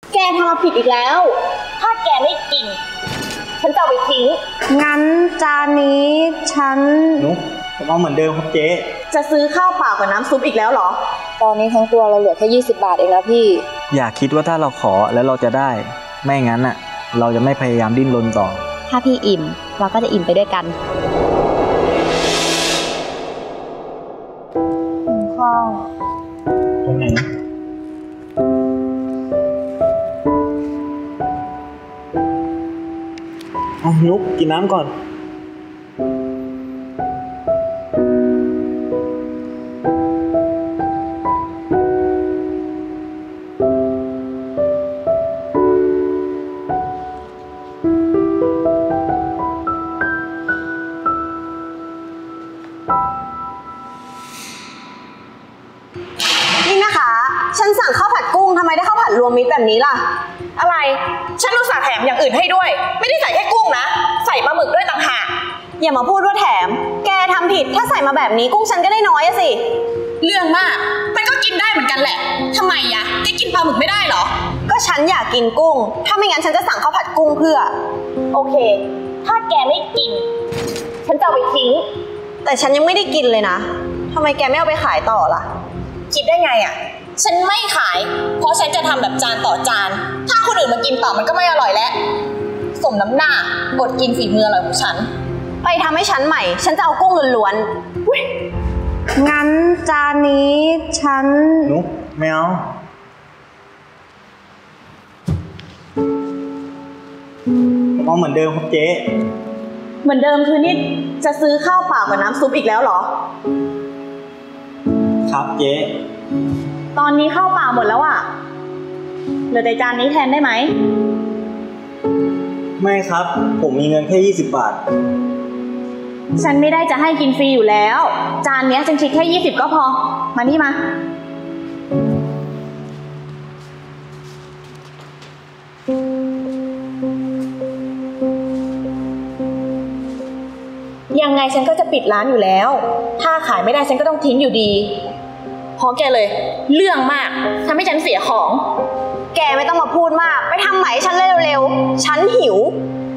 แกทำมาผิดอีกแล้วถ้าแกไม่กินฉันจะเอาไปทิ้งงั้นจานนี้ฉันนุ๊กผมเอาเหมือนเดิมครับเจ๊จะซื้อข้าวเปล่ากับน้ำซุปอีกแล้วเหรอตอนนี้ทั้งตัวเราเหลือแค่20 บาทเองแล้วพี่อย่าคิดว่าถ้าเราขอแล้วเราจะได้ไม่งั้นอ่ะเราจะไม่พยายามดิ้นรนต่อถ้าพี่อิ่มเราก็จะอิ่มไปด้วยกันข้าวตรงไหนนุ๊กกินน้ำก่อนนี่นะคะฉันสั่งข้าวผัดกุ้งทำไมได้ข้าวผัดรวมมิตรแบบนี้ล่ะอะไรฉันรู้สึกแถมอย่างอื่นให้ด้วยไม่ได้ใส่แค่กุ้งนะใส่ปลาหมึกด้วยต่างหากอย่ามาพูดว่าแถมแกทำผิดถ้าใส่มาแบบนี้กุ้งฉันก็ได้น้อยสิเรื่องมากมันก็กินได้เหมือนกันแหละทำไมยะแกกินปลาหมึกไม่ได้เหรอก็ฉันอยากกินกุ้งถ้าไม่งั้นฉันจะสั่งข้าวผัดกุ้งเพื่อโอเคถ้าแกไม่กินฉันจะเอาไปทิ้งแต่ฉันยังไม่ได้กินเลยนะทำไมแกไม่เอาไปขายต่อล่ะคิดได้ไงอ่ะฉันไม่ขายเพราะฉันจะทำแบบจานต่อจานถ้าคนอื่นมากินต่อมันก็ไม่อร่อยแล้วสมน้ำหน้าอดกินฝีมืออร่อยของฉันไปทำให้ฉันใหม่ฉันจะเอากุ้งล้วนๆงั้นจานนี้ฉันนุ๊กไม่เอาผมเอาเหมือนเดิมครับเจ๊เหมือนเดิมคือนี่จะซื้อข้าวเปล่ากับน้ำซุปอีกแล้วเหรอครับเจ๊ตอนนี้ข้าวเปล่าหมดแล้วอ่ะเหลือแต่จานนี้แทนได้ไหมไม่ครับผมมีเงินแค่20 บาทฉันไม่ได้จะให้กินฟรีอยู่แล้วจานนี้ฉันคิดแค่20ก็พอมานี่มายังไงฉันก็จะปิดร้านอยู่แล้วถ้าขายไม่ได้ฉันก็ต้องทิ้งอยู่ดีเพราะแกเลยเรื่องมากทำให้ฉันเสียของแกไม่ต้องมาพูดมากไปทำใหม่ฉันเร็วๆฉันหิว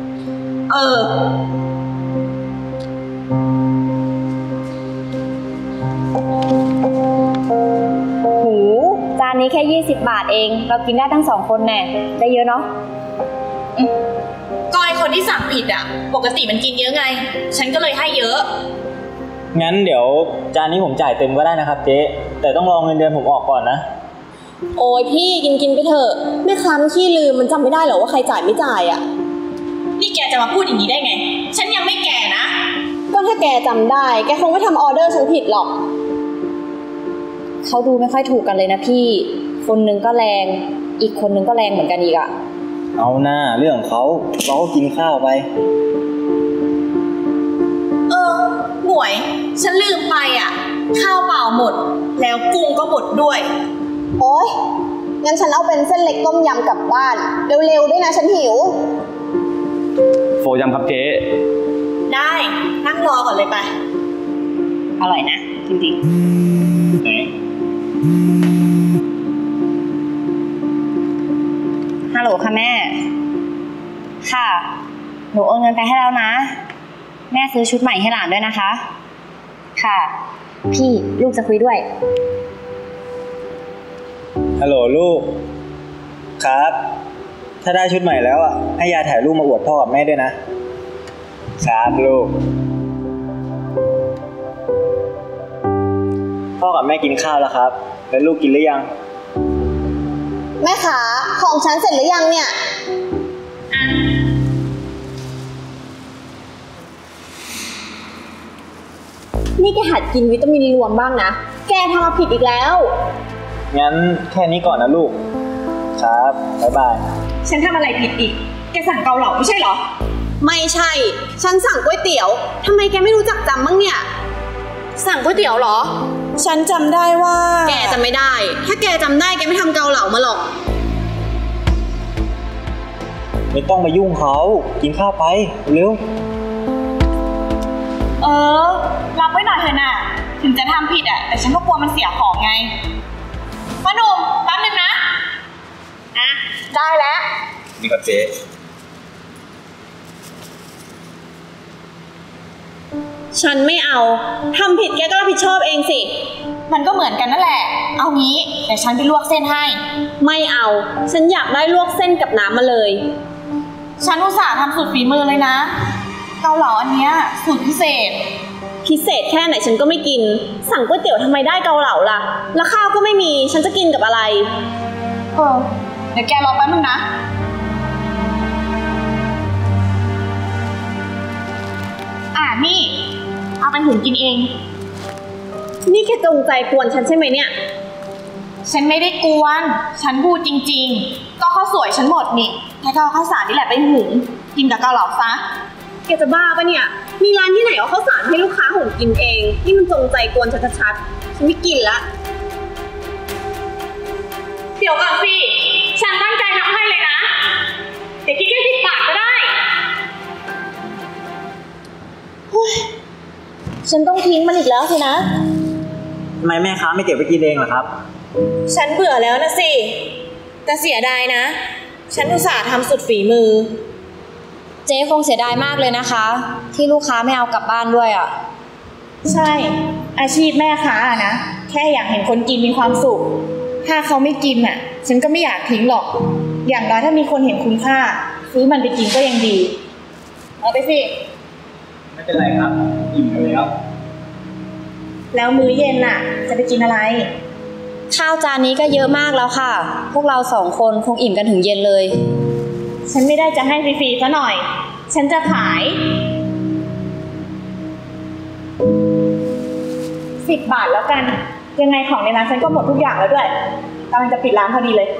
หูจานนี้แค่20 บาทเองเรากินได้ทั้ง2 คนแน่ได้เยอะเนาะก็ไอคนที่สั่งผิดอ่ะปกติมันกินเยอะไงฉันก็เลยให้เยอะงั้นเดี๋ยวจานนี้ผมจ่ายเต็มก็ได้นะครับเจ๊แต่ต้องรอเงินเดือนผมออกก่อนนะโอ้ยพี่กินไปเถอะแม่ค้าขี้ลืมมันจำไม่ได้หรอว่าใครจ่ายไม่จ่ายอ่ะนี่แกจะมาพูดอย่างนี้ได้ไงฉันยังไม่แก่นะก็ถ้าแกจำได้แกคงไม่ทำออเดอร์ฉันผิดหรอกเขาดูไม่ค่อยถูกกันเลยนะพี่คนนึงก็แรงอีกคนนึงก็แรงเหมือนกันอีกอ่ะเอาหน้าเรื่องเขาก็กินข้าวไปหมวยฉันลืมไปอ่ะข้าวเปล่าหมดแล้วกุ้งก็หมดด้วยโอ๊ยงั้นฉันเอาเป็นเส้นเล็กต้มยำกลับบ้านเร็วๆด้วยนะฉันหิวโฟยำครับเจ๊ได้นั่งรอก่อนเลยไปอร่อยนะจริงๆฮัลโหลค่ะแม่ค่ะหนูโอนเงินไปให้แล้วนะแม่ซื้อชุดใหม่ให้หลานด้วยนะคะค่ะพี่ลูกจะคุยด้วยฮัลโหลลูกครับถ้าได้ชุดใหม่แล้วอ่ะให้ยาถ่ายรูปมาอวดพ่อกับแม่ด้วยนะครับลูกพ่อกับแม่กินข้าวแล้วครับแล้วลูกกินหรือยังแม่ขาของฉันเสร็จหรือยังเนี่ยนี่แกหัดกินวิตามินรวมบ้างนะแกทำมาผิดอีกแล้วงั้นแค่นี้ก่อนนะลูกครับบ๊ายบายฉันทำอะไรผิดอีกแกสั่งเกาเหลาไม่ใช่เหรอไม่ใช่ฉันสั่งก๋วยเตี๋ยวทำไมแกไม่รู้จักจำบ้างเนี่ยสั่งก๋วยเตี๋ยวเหรอฉันจำได้ว่าแกจำไม่ได้ถ้าแกจำได้แกไม่ทำเกาเหลามาหรอกไม่ต้องมายุ่งเขากินข้าวไปเร็วรับไว้หน่อยเถอะน่ะถึงจะทำผิดอ่ะแต่ฉันก็กลัวมันเสียของไงพ่อหนุ่มแป๊บนึงนะได้แล้วนี่ครับเจ๊ฉันไม่เอาทำผิดแกก็รับผิดชอบเองสิ มันก็เหมือนกันนั่นแหละ เอางี้แต่ฉันไปลวกเส้นให้ ไม่เอา ฉันอยากได้ลวกเส้นกับน้ำมาเลย ฉันอุตส่าห์ทำสูตรฝีมือเลยนะ เกาเหลาอันเนี้ยสูตรพิเศษ พิเศษแค่ไหนฉันก็ไม่กิน สั่งก๋วยเตี๋ยวทำไมได้เกาเหลาล่ะ แล้วข้าวก็ไม่มี ฉันจะกินกับอะไร เดี๋ยวแกรอแป๊บนึงนะ นี่ เอาไปหุงกินเอง นี่แกจงใจกวนฉันใช่ไหมเนี่ย ฉันไม่ได้กวน ฉันพูดจริงๆ ก็ข้าวสวยฉันหมดนี่แกก็เอาข้าวสารนี่แหละไปหุงกินกับเกาเหลาซะ แกจะบ้าปะเนี่ย มีร้านที่ไหนเอาข้าวสารให้ลูกค้าหุงกินเอง นี่มันจงใจกวนชัดๆ ฉันไม่กินละ เดี๋ยวก่อนสิ ฉันตั้งใจทำให้เลยนะแต่คิดแค่10 บาทก็ได้ ฉันต้องทิ้งมันอีกแล้วสินะทำไมแม่ค้าไม่เก็บไปกินเองเหรอครับฉันเบื่อแล้วนะสิ แต่เสียดายนะ ฉันอุตส่าห์ทำสุดฝีมือเจ๊คงเสียดายมากเลยนะคะ ที่ลูกค้าไม่เอากลับบ้านด้วยอ่ะใช่ อาชีพแม่ค้าอะนะ แค่อยากเห็นคนกินมีความสุข ถ้าเขาไม่กินอ่ะ ฉันก็ไม่อยากทิ้งหรอก อย่างน้อยถ้ามีคนเห็นคุณค่า ซื้อมันไปกินก็ยังดี เอาไปสิไม่เป็นไรครับ อิ่มแล้วแล้วมื้อเย็นน่ะ จะไปกินอะไรข้าวจานนี้ก็เยอะมากแล้วค่ะ พวกเรา2 คนคงอิ่มกันถึงเย็นเลยฉันไม่ได้จะให้ฟรีๆซะหน่อย ฉันจะขาย 10 บาทแล้วกัน ยังไงของในร้านฉันก็หมดทุกอย่างแล้วด้วยกำลังจะปิดร้านพอดีเลย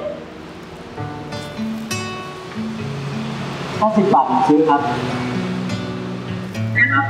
ถ้า10 บาทผมซื้อครับนะครับ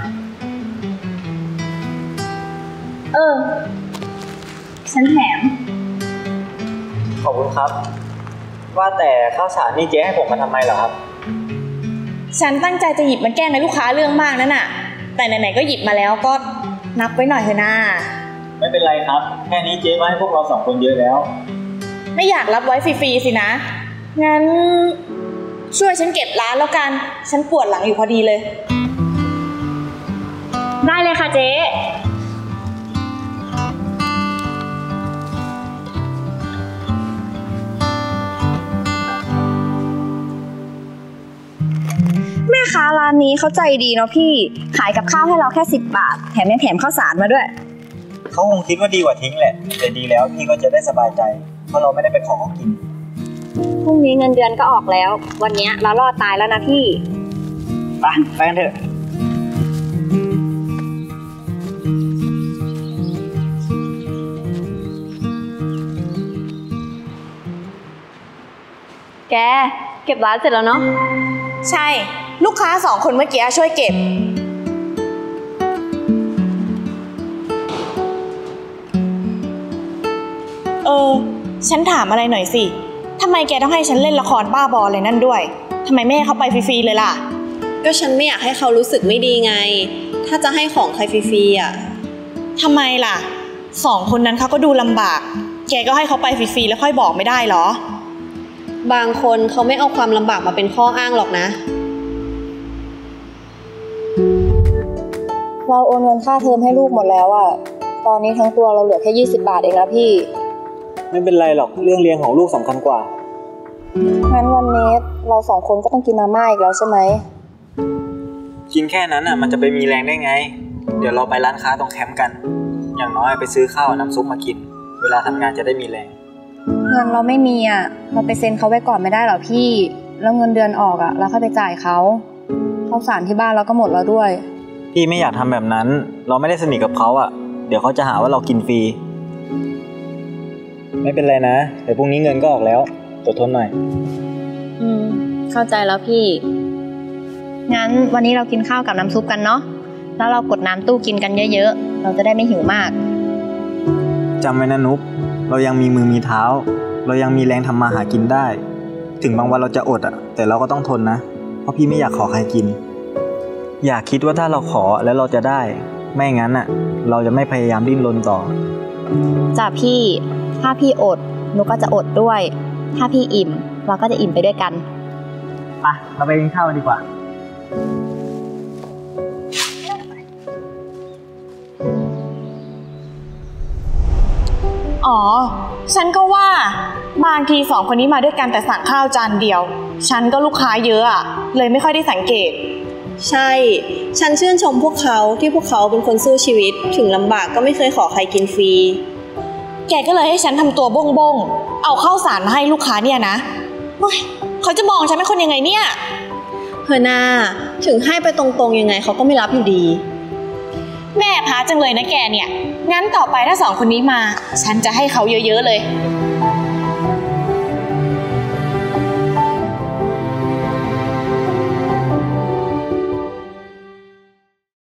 ฉันแถมขอบคุณครับ ว่าแต่ข้าวสารนี่เจ๊ให้ผมมาทำไมเหรอครับฉันตั้งใจจะหยิบมาแกล้งในลูกค้าเรื่องมากนั่นน่ะ แต่ไหนๆก็หยิบมาแล้วก็นับไว้หน่อยเถอะนะไม่เป็นไรครับ แค่นี้เจ๊ก็ให้พวกเรา2 คนเยอะแล้วไม่อยากรับไว้ฟรีๆสินะ งั้นช่วยฉันเก็บร้านแล้วกัน ฉันปวดหลังอยู่พอดีเลยได้เลยค่ะเจ๊แม่ค้าร้านนี้เขาใจดีเนาะพี่ ขายกับข้าวให้เราแค่10 บาท แถมยังแถมข้าวสารมาด้วยเขาคงคิดว่าดีกว่าทิ้งแหละ แต่ดีแล้วพี่ก็จะได้สบายใจ เพราะเราไม่ได้ไปขอเขากินพรุ่งนี้เงินเดือนก็ออกแล้ว วันนี้เรารอดตายแล้วนะพี่ไปกันเถอะแกเก็บร้านเสร็จแล้วเนาะใช่ ลูกค้า2 คนเมื่อกี้ช่วยเก็บ ฉันถามอะไรหน่อยสิ ทำไมแกต้องให้ฉันเล่นละครบ้าบออะไรนั่นด้วย ทำไมไม่ให้เขาไปฟรีๆเลยล่ะก็ฉันไม่อยากให้เขารู้สึกไม่ดีไง ถ้าจะให้ของใครฟรีๆอ่ะทำไมล่ะ 2 คนนั้นเขาก็ดูลำบาก แกก็ให้เขาไปฟรีๆแล้วค่อยบอกไม่ได้เหรอบางคนเขาไม่เอาความลำบากมาเป็นข้ออ้างหรอกนะเราโอนเงินค่าเทอมให้ลูกหมดแล้วอะตอนนี้ทั้งตัวเราเหลือแค่20 บาทเองนะพี่ไม่เป็นไรหรอก เรื่องเรียนของลูกสำคัญกว่างั้นวันนี้เรา2 คนก็ต้องกินมาม่าอีกแล้วใช่ไหมกินแค่นั้นอ่ะมันจะไปมีแรงได้ไง เดี๋ยวเราไปร้านค้าตรงแคมป์กัน อย่างน้อยไปซื้อข้าวน้ำซุปมากิน เวลาทำงานจะได้มีแรงเงินเราไม่มีอะเราไปเซ็นเขาไว้ก่อนไม่ได้หรอพี่ แล้วเงินเดือนออกอะเราค่อยไปจ่ายเขาข้าวสารที่บ้านเราก็หมดแล้วด้วยพี่ไม่อยากทำแบบนั้น เราไม่ได้สนิทกับเขาอ่ะ เดี๋ยวเขาจะหาว่าเรากินฟรี ไม่เป็นไรนะ เดี๋ยวพรุ่งนี้เงินก็ออกแล้วอดทนหน่อยเข้าใจแล้วพี่ งั้นวันนี้เรากินข้าวกับน้ำซุปกันเนาะ แล้วเรากดน้ำตู้กินกันเยอะๆ เราจะได้ไม่หิวมากจำไว้นะนุ๊ก เรายังมีมือมีเท้า เรายังมีแรงทำมาหากินได้ ถึงบางวันเราจะอดอ่ะ แต่เราก็ต้องทนนะ เพราะพี่ไม่อยากขอใครกิน อยากคิดว่าถ้าเราขอแล้วเราจะได้ ไม่งั้นอ่ะ เราจะไม่พยายามดิ้นรนต่อจ้ะพี่ ถ้าพี่อดหนูก็จะอดด้วย ถ้าพี่อิ่มเราก็จะอิ่มไปด้วยกันไปเราไปกินข้าวกันดีกว่าอ๋อ ฉันก็ว่าบางทีสองคนนี้มาด้วยกันแต่สั่งข้าวจานเดียว ฉันก็ลูกค้าเยอะอะเลยไม่ค่อยได้สังเกตใช่ ฉันชื่นชมพวกเขาที่พวกเขาเป็นคนสู้ชีวิต ถึงลำบากก็ไม่เคยขอใครกินฟรีแกก็เลยให้ฉันทำตัวบ้งๆ เอาข้าวสารมาให้ลูกค้าเนี่ยนะเฮ้ยเขาจะมองฉันเป็นคนยังไงเนี่ยเฮอนาถึงให้ไปตรงๆยังไงเขาก็ไม่รับอยู่ดีแม่พาจังเลยนะแกเนี่ย งั้นต่อไปถ้าสองคนนี้มา ฉันจะให้เขาเยอะๆเลย